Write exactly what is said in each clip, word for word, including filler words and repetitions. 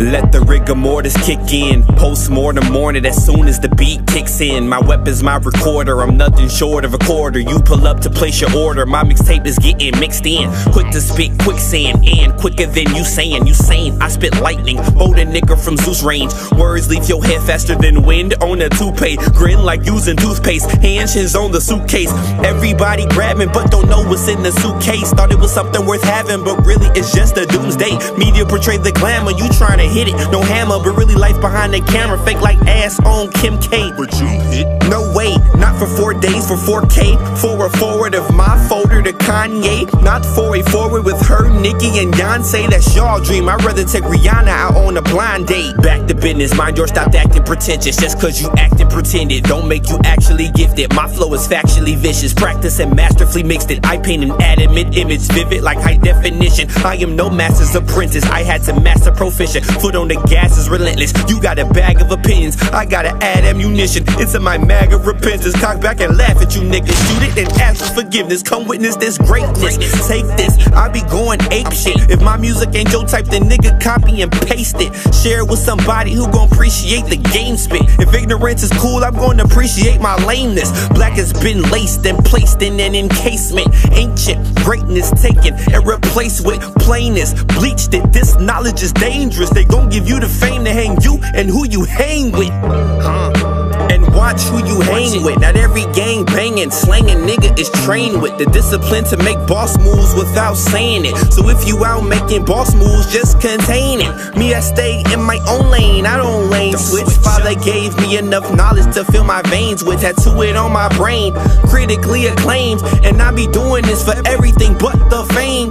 Let the rigor mortis kick in, post-mortem morning as soon as the beat kicks in. My weapon's my recorder, I'm nothing short of a quarter. You pull up to place your order, my mixtape is getting mixed in. Quick to spit quicksand, and quicker than you saying. You saying I spit lightning, bold a nigga from Zeus range. Words leave your head faster than wind on a toupee. Grin like using toothpaste, handshins on the suitcase. Everybody grabbing but don't know what's in the suitcase. Thought it was something worth having, but really it's just a doomsday. Media portray the glamour, you trying to hit it, no hammer, but really life behind the camera, fake like ass on Kim K. But you hit? No way, not for four days, for four K. For a forward of my folder to Kanye, not for a forward with her, Nicki, and Beyonce. That's y'all dream, I'd rather take Rihanna out on a blind date. Back to business, mind yours, stop acting pretentious. Just cause you acting pretended, don't make you actually gifted. My flow is factually vicious, practice and masterfully mixed it. I paint an adamant image, vivid like high definition. I am no master's apprentice, I had to master proficient. Foot on the gas is relentless, you got a bag of opinions, I gotta add ammunition into my mag of repentance. Cock back and laugh at you niggas, shoot it and ask for forgiveness. Come witness this greatness, take this, I be going ape shit. If my music ain't your type, then nigga copy and paste it. Share it with somebody who gon' appreciate the game spit. If ignorance is cool, I'm gonna appreciate my lameness. Black has been laced and placed in an encasement. Ancient greatness taken and replaced with plainness. Bleached it, this knowledge is dangerous. They gon' give you the fame to hang you and who you hang with. Huh. And watch who you hang with. Not every gang banging, slanging nigga is trained with the discipline to make boss moves without saying it. So if you out making boss moves, just contain it. Me, I stay in my own lane, I don't lane switch. Father gave me enough knowledge to fill my veins with, tattoo it on my brain, critically acclaimed. And I be doing this for everything but the fame.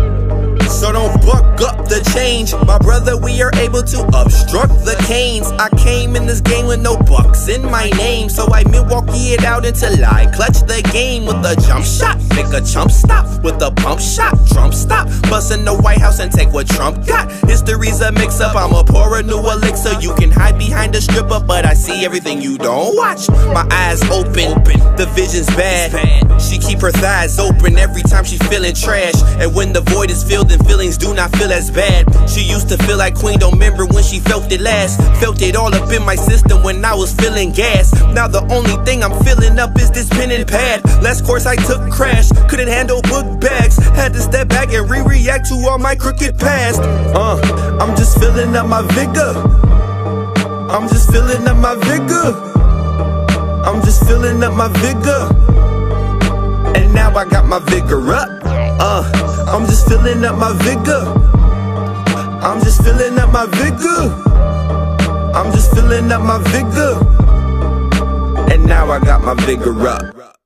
So don't buck up the change, my brother, we are able to obstruct the canes. I came in this game with no bucks in my name, so I Milwaukee it out until I clutch the game with a jump shot. Make a chump stop with a pump shot, Trump stop, bust in the White House and take what Trump got. History's a mix up, I'ma pour a new elixir. You can hide behind a stripper, but I see everything you don't watch. My eyes open, the vision's bad. She keep her thighs open every time she feeling trash. And when the void is filled and feelings do not feel as bad. She used to feel like Queen, don't remember when she felt it last. Felt it all up in my system when I was feeling gas. Now the only thing I'm filling up is this pen and pad. Last course I took crash, couldn't handle book bags. Had to step back and re-react to all my crooked past. Uh, I'm just filling up my vigor. I'm just filling up my vigor. I'm just filling up my vigor. And now I got my vigor up. Uh, I'm just filling up my vigor. I'm just filling up my vigor. I'm just filling up my vigor. And now I got my vigor up.